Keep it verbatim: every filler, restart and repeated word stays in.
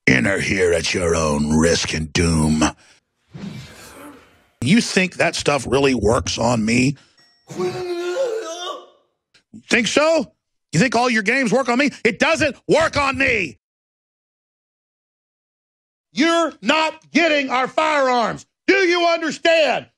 Enter here at your own risk and doom. You think that stuff really works on me? Think so? You think all your games work on me? It doesn't work on me. You're not getting our firearms. Do you understand?